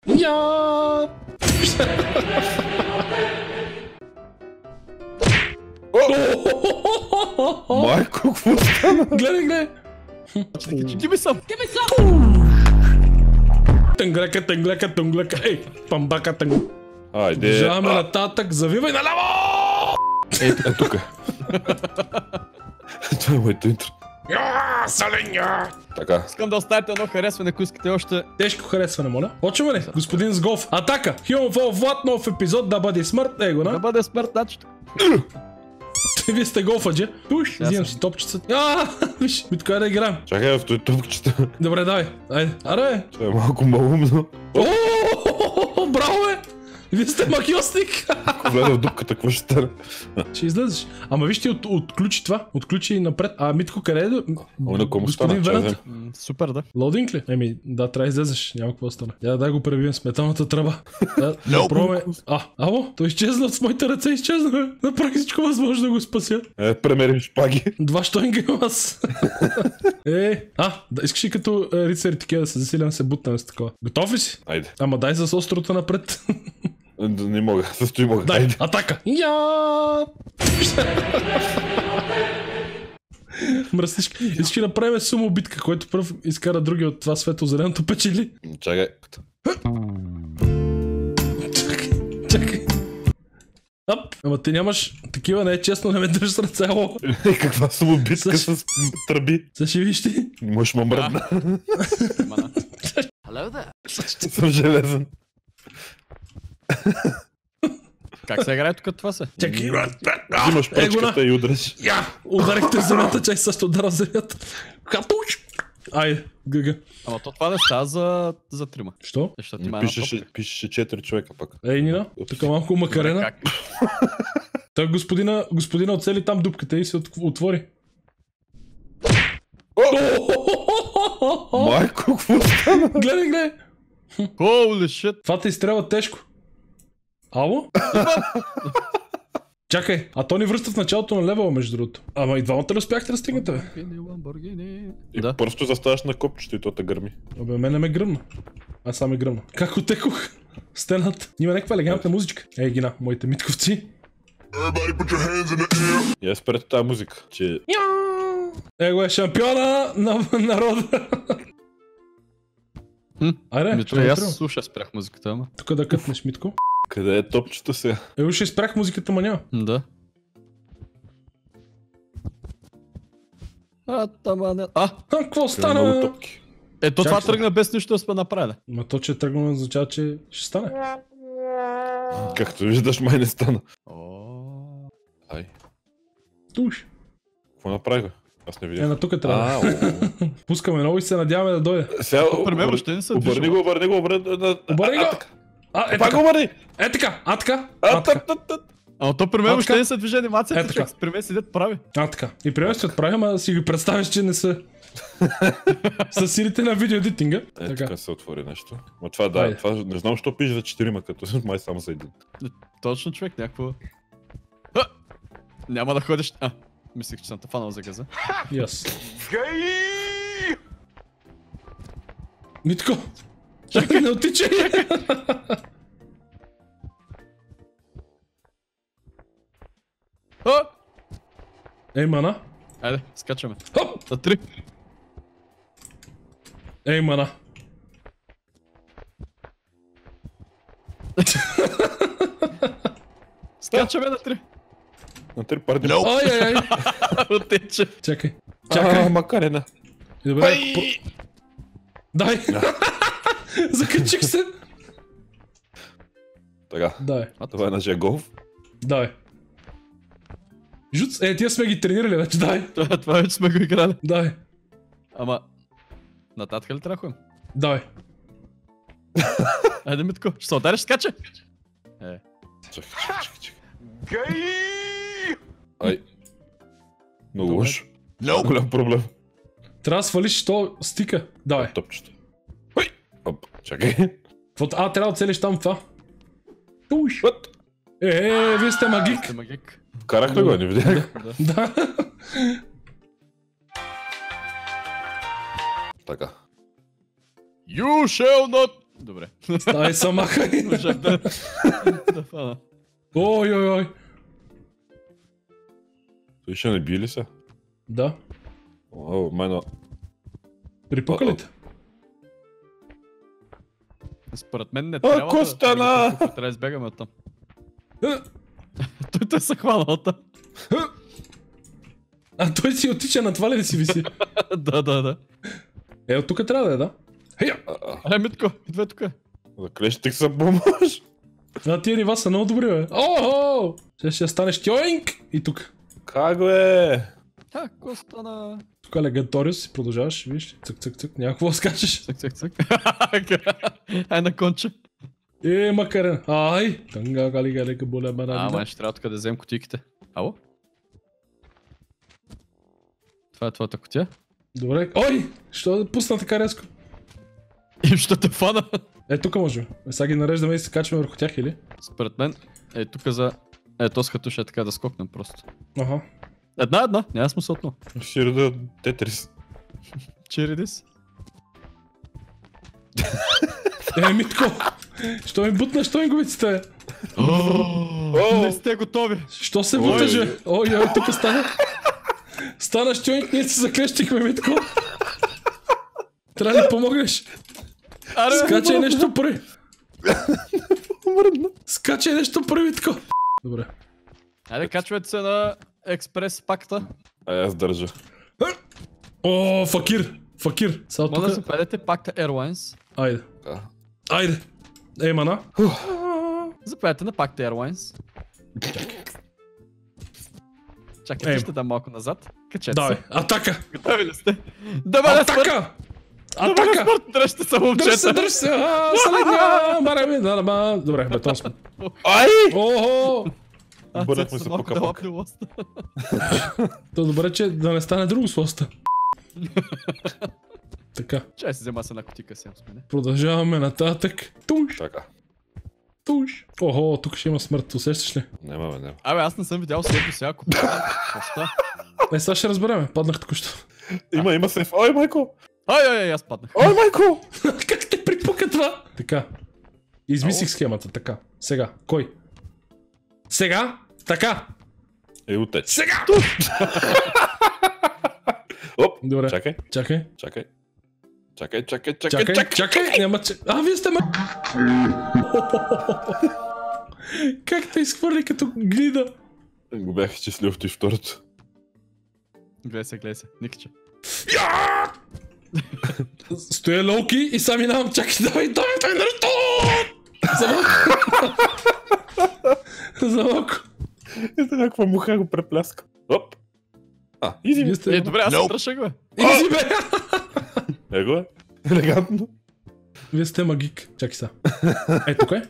Я! Майко, какво стана? Гледай, гледай! Give me some! Тънглека, тънглека, ей! Памбака, тънг. Айде. Движаваме нататък, завивай наляво! Е тук. Това е моето интро. Саленя! Така. Искам да оставите едно харесване, ако искате още. Тежко харесване, моля. Почваме ли? Господин с голф. Атака! Human Fall Vlad, нов епизод, да бъде смърт. Его, Да на? бъде смърт, значи. Вие сте голфаджи. Уш, взимам си топчица. Виж, Митко, да играем. Чакай, в този топчета. Добре, давай. Айде. Аре! Това е малко малумно. Браво, бе! Вие сте магиосник! Ако влезе в дупката, какво ще стане? Ще излезеш. Ама виж ти отключи това. Отключи напред. А Митко, къде е? На кому Господин стана? Венът. Супер, да. Лоудинг ли? Еми, да, трябва да излезеш. Няма какво стане. Дай го пребием с металната тръба. Да пробваме. Ало? Той изчезна от моите ръце, изчезна, бе. Направих всичко възможно да го спася. Премерим шпаги. 2 щойнга имам аз. Да, искаш ли като рицари такива да се засилям, се бутнем с такова. Готов ли си? Айде. Ама дай с острото напред. Не мога, също и мога. Дай, Айде. атака! Я! Мръсничка. Искаш да направим сумо битка, който пръв изкара други от това светло-зеленото печели? Чакай. Чакай. Ама ти нямаш такива, не е честно, не ме държиш с ръце, ало. Каква самобитка с тръби? Сега ще виж ти. Можеш ма мръдна. Съм железен. Как се играе тук това се? Чакай. Взимаш пръчката и удреш. Ударихте земята, чай също удара земята. Хатуш! Айде, гъга. Ама то това не става за трима. Що? Защото има една топка. Пишеше 4 човека пък. Ей, Нина, тук малко макарена. Как? Той господина оцели там дупката и се отвори. Майко, какво стана? Гледай! Holy shit! Това те изстрелва тежко. Ало? Чакай, а то ни връща в началото на левела, между другото. Ама и двамата ли успяхте да стигнете, бе? Да. Просто заставаш на копчето и то те гърми. Абе, мен не ме гръмна. Аз сам ме гръмна. Как отекох? Стената. Има някаква елегантна музичка. Ей, гина, моите митковци. И аз спрете тази музика, че... Его е шампиона на народа. Айде, Митко, и аз слушах, спрях музиката, ама. тук да кътнеш, Митко. Къде е топчето сега? Его ще изпрях музиката, ма няма. Да. Какво Много стана? топки. Ето това Чакай. тръгна без нищо да сме направили. Ма то, че е тръгнало, означава, че ще стане. Както виждаш, май не стана. Ай, Туш. какво направи? Аз не видях. На тук трябва. Пускаме много и се надяваме да дойде. Сега, При мен въобще не се обърни движи. го, обърни го. Обърни го! Е Пак така, обърни! е така, така. Ама то при мен въобще така? не се движи анимацията, Е, така. човек. При мен седят прави. Така. И при нас ще отправим, а си ги представиш, че не са... С силите на видеоедитинга. Е, Така. тук се отвори нещо. Ма това да, Айде. това не знам, що пише за 4, като май само за един. Точно, човек, някакво... Няма да ходиш... Мислих, че съм те фанал за газа. Yes. Митко! Чакай, не отичай! Ей, мана! Айде, скачаме. Хоп! За 3. Ей, мана! Скачаме на 3. На 3 парди. Ай! Отече. Чакай. Чакай. Макарена. Добре. Дай! Закачих се! Така. Дай. Това е нашия голф. Дай. Жуц, тия сме ги тренирали вече, дай. Това вече сме го играли. Дай. Ама... Нататък ли трахуем? Дай. Айде, Митко, ще се удариш, скача! Чакай. Ай. Много лошо. Много голям проблем. Трябва да свалиш то стика. Давай. Топчето. Ой! Оп, чакай. Трябва да оцелиш там това. Уш. What? Вие сте магик. Сте магик. Карах ли го, не видях? Да. Така. You shall not Добре. Ай, са махай. Можах да фана. Ой. Той ще не би ли се? Да. О, майно. Припука ли те? Според мен не трябва Какво стана? Трябва да избегаме оттам. Е, Той се хвана оттам. А той си отича на това ли да си виси? Да. От тук трябва да е, да? Хея! Аре, Митко, идвай тук. За клещик се помаш. Тия нива са много добри, бе. О! Ще станеш тьоинг! И тук. Как бе? Какво стана? Тук е Легаториус и продължаваш, виж. Цък. Някакво скачаш. Цък. Ай на конче. Макарен. Ай! Танга галига боля мана. Май ще трябва тук да вземем кутийките. Ало? Това е твоята кутия? Добре. Ой! Що да пусна така резко? И ще те фана. Тук може. Сега ги нареждаме и се качваме върху тях, или? Според мен, тук за... то с хатуша е така да скокнем просто. Аха. Една, няма смисъл отново. Ще реда Тетрис. Чиридис. Митко! Що ми бутна, що ми губиците? Не сте готови. Що се буташ, бе? Ой, тук стана. Станаш тьоинг, ние се заклещихме, Митко. Трябва да ни помогнеш. Скачай нещо прави. Скачай нещо прави, Митко. Добре. Айде, качвайте се на експрес пакта. Аз държа. О, факир. Сега Може да се тук. предете пакта Airlines. Айде. Да. Айде. Мана. Заповядайте на пакта Airlines. Чакайте, ще дам малко назад. Качете Давай. се. Атака. Готови ли сте? Давай, Атака. Атака! Дръжте се, момчета! Дръж се. Салиня. Барами. Да. Добре, бетон сме. Ай! Охо. Бърнахме се по капак. То добре, че да не стане друго с лоста. Така. Чай си взема се на кутика си, смене. Продължаваме нататък. Туш. Така. Охо, тук ще има смърт, усещаш ли? Няма. Абе, аз не съм видял следно сега, ако падна. Сега ще разберем, паднах току-що. Има сейф. Ой, майко! Ай, аз паднах. Ой, майко! Как те припука това? Така. Измислих схемата, така. Сега, кой? Сега? Така. Отеч. Сега! Оп! Добре. Чакай. Чакай. Няма че... вие сте Как те изхвърли като гнида? Го бях изчислил и второто. Гледай се, Никича. Стоя лоуки и сам минавам. Чакай, давай, нещо! За малко. Ето някаква муха го препляска. Оп! Изи ми. Добре, аз се тръщах, бе. Изи, бе! Его е. Елегантно. Вие сте магик. Чакай сега. Тук е.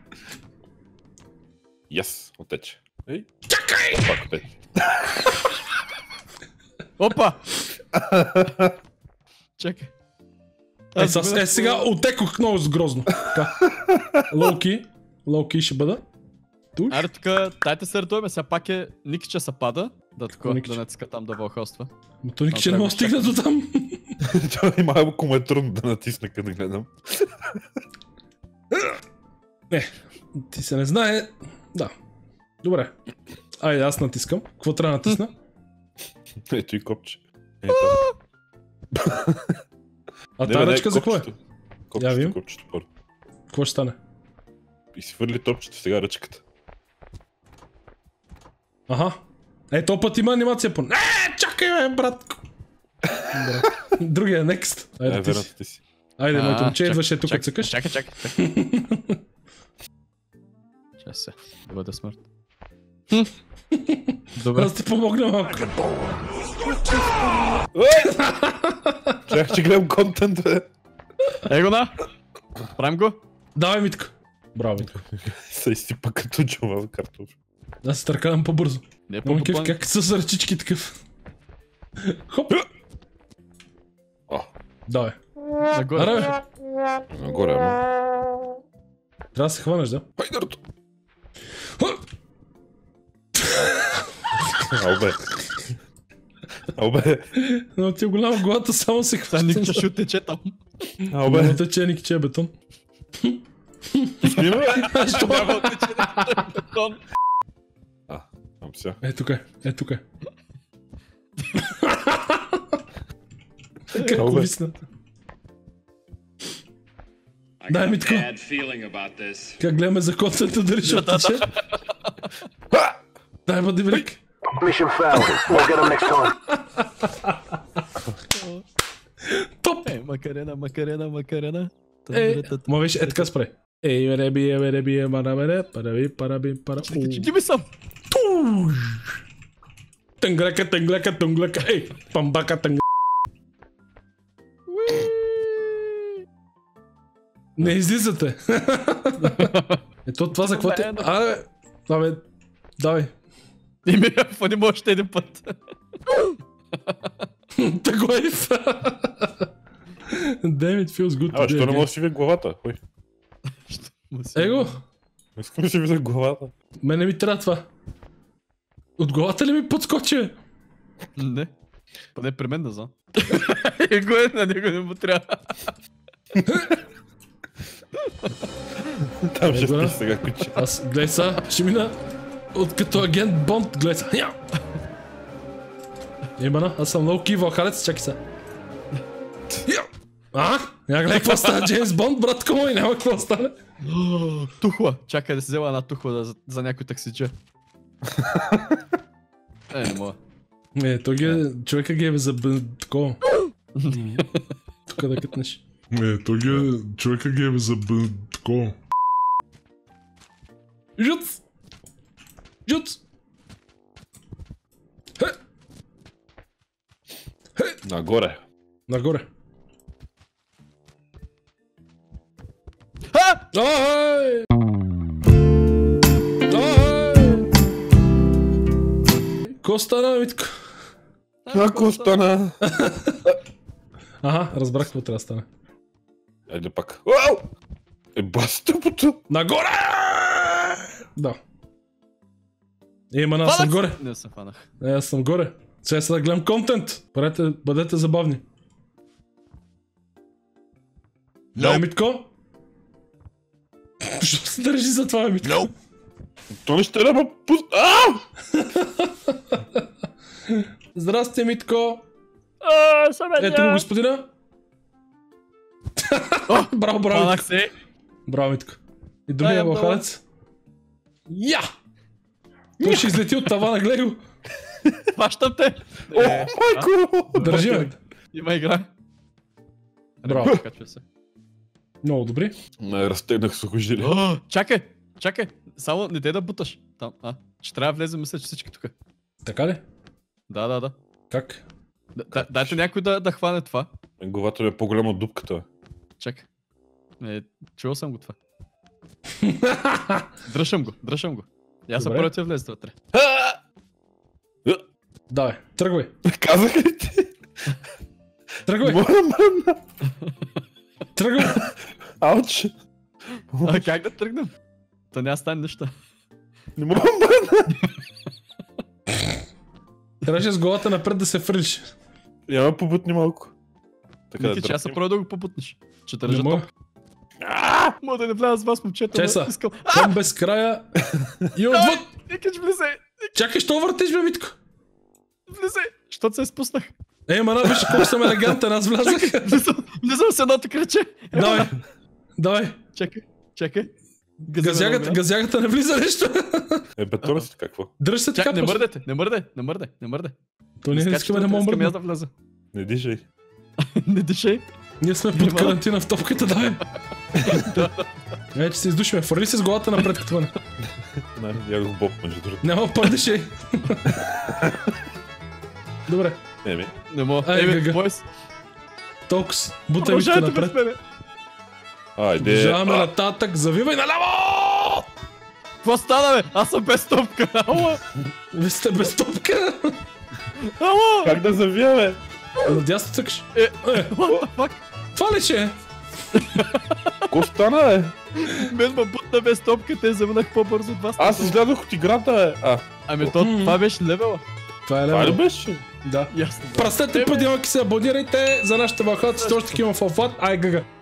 Yes, отече. Чакай! Пак отече. Опа! Чакай. Сега отекох много грозно. Лоуки ще бъда. Туш. Аре, тук, дайте се редуеме, сега пак е Никича се пада. Да натиска там да вълхоства. Но то Никича не мога да стигна до там. Това и малко му е трудно да натисна, като гледам. Ти се не знае. Да. Добре. Айде, аз натискам. Какво трябва да натисна? Ето и копче. Тая ръчка за кое? Копчето първо. Какво ще стане? И си хвърли топчето, сега ръчката. Аха. То път има анимация по... Чакай, бе, братко! Другия, next. Айде, ти си. Айде, моето момче, идваше тук, цъкаш. Чакай. Чакай се, да бъде смърт. Добре. Аз ти помогна малко. Чакай, че гледам контент, бе. Его на! Правим го? Давай, Митко. Браво, Митко. Се изтипа като джума в картоф. Аз се търкавам по-бързо. Не много кеф, как с ръчички такъв. Хоп! Давай. Нагоре. Аре, Нагоре, ама. трябва да се хванеш, да? Хайдърто! Албе. Но ти е голяма главата, само се хваща. Никича ще оттече там. Албе. Не тече, Никича е бетон. Снимай! Що? Няма отличен бетон. Там все. Е, тук е. Е, тук е. Много Как бе. висна. I Дай got ми a така. bad feeling about this. Как гледаме за концерта дали ще оттече. Дай бъде велик. Mission failed. We'll get them next time. Топ! Макарена. Ма виж, е така спре. Ей, вереби, марамере, параби, пара. Give me some. Тънглека, ей, памбака, тънглека. Не излизате. Ето това за какво ти... Давай. И ми не може още един път. Тъглаев. Damn, it feels good А, що не today. мога да си видя главата? Ой, Его, не искам да си видя главата. мене ми трябва това. От главата ли ми подскочи, бе? Не. Поне при мен да знам. Его е, на него не му трябва. Там ще Его, да? спиш сега, куче. Аз, гледай са, ще мина от като агент Бонд, гледай са. Я! Имана, аз съм много кивал халец, чакай са. Я! Я гледай какво става Джеймс Бонд, братко мой, няма какво стане. Тухла. Чакай да си взема една тухла за някой таксиче. Не мога. Не, той ги е, човека ги е за такова. Тук да кътнеш. Не, той ги е... Човека ги е за такова. Жуц! Жуц! Нагоре. Нагоре. А! Ай! Ай! Ко стана, Митко? Ако стана? Ага, разбрах какво трябва да стане. Айде пак. Уау! Баси тъпото! Нагоре! Да. Има, аз съм горе. Не се фанах. Аз съм горе. Сега се да гледам контент. Бъдете забавни. Дай, Митко. Що се държи за това, Митко? То не ще трябва пуст... Здрасти, Митко. Съм Ето го, господина. Браво, Фанах Митко. се. Браво, Митко. И другия Дай, лохалец. Я! Той ще излети от тавана, гледай го. Хващам те. О, майко! Държи, ме. Има игра. Браво. Качва се. Много добри. Не, разтегнах сухожилие. Чакай. Само не те да буташ. Там, ще трябва да влезем, мисля, че всички тук. Така ли? Да. Как? Дайте някой да хване това. Главата ми е по-голяма от дупката. Чакай. Чувал съм го това. Дръжам го. И аз съм Добре. първо ти влезе вътре. Давай, тръгвай. Казах ли ти? Тръгвай. Мора мръдна! Тръгвай. Ауч! Как да тръгнем? То няма стане нищо. Не мога мръдна! Трябваше с главата напред да се фърлиш. Няма побутни малко. Така Ники, че аз съм пробвал да го попутнеш. Че Не държа мога. топ. Мога да не вляза с вас, момчета. Чай са. Искам. Към без края. И отвъд. Никич, влизай. Чакай, що въртиш, бе, Митко? Влизай. Щото се спуснах. Мана, виж колко съм елегантен, аз влязах. Влизам с едното кръче. Давай. Чакай. Газягата не влиза нещо. Бетона си какво? Дръж се така. Не просто. мърдай. То ние не искаме да Искам мърдаме. аз да вляза. Не дишай. Не дишай. Ние сме под карантина в топката, давай. Вече се издушиме. Фърли се с главата напред като мене. Не, я го боб, между другото. Няма пърдишей. Добре. Еми. Не мога. Ай, гъга. бойс. Толкс. Бутай Митко Продължавайте без напред. мене. Айде. Продължаваме нататък. Завивай наляво! Какво стана, бе? Аз съм без топка. Ала! Вие сте без топка. Ала! Как да завия, бе? Надясно цъкаш. What the fuck? Това ли ще е? Ко стана, бе? Мен ме бутна без топка, те заминах по-бързо от вас. Аз излязох от играта, бе. Ами това беше левела. Това е Това ли лево. беше? Да. Ясно. Пръстете по димък и се абонирайте за нашите вълхаци, точно такива в Алфат. Ай, гъга.